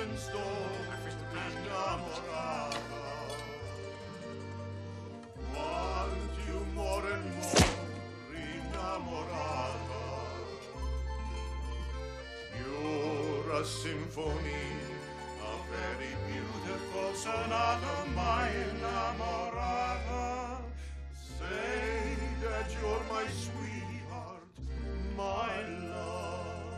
sto innamorata. Want you more and more innamorata. You're a symphony, a very beautiful sonata, my innamorata. Say that you're my sweetheart, my love.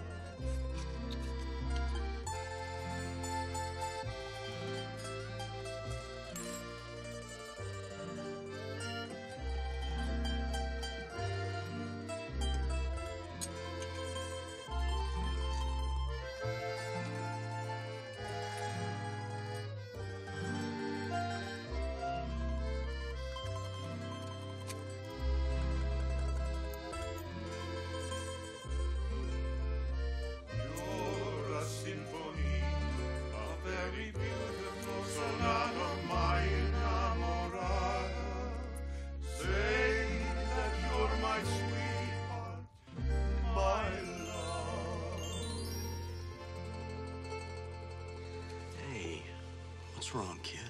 What's wrong, kid?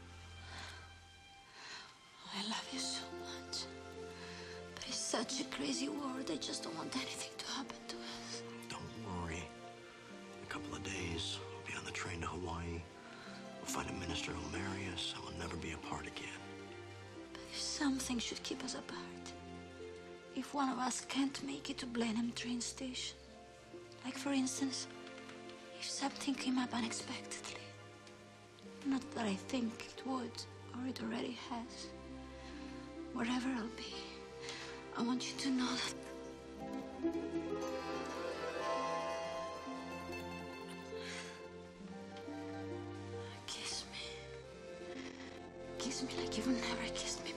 I love you so much. But it's such a crazy world. I just don't want anything to happen to us. Don't worry. In a couple of days, we'll be on the train to Hawaii. We'll find a minister who'll marry us, and we'll never be apart again. But if something should keep us apart, if one of us can't make it to Blenheim train station, like for instance, if something came up unexpectedly, not that I think it would, or it already has. Wherever I'll be, I want you to know that. Kiss me. Kiss me like you've never kissed me